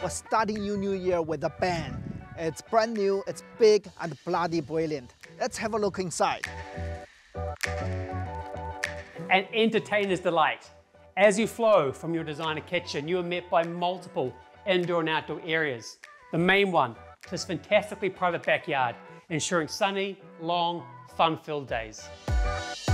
we're starting your new year with a bang. It's brand new, it's big, and bloody brilliant. Let's have a look inside. An entertainer's delight. As you flow from your designer kitchen, you are met by multiple indoor and outdoor areas. The main one, this fantastically private backyard, ensuring sunny, long, fun-filled days.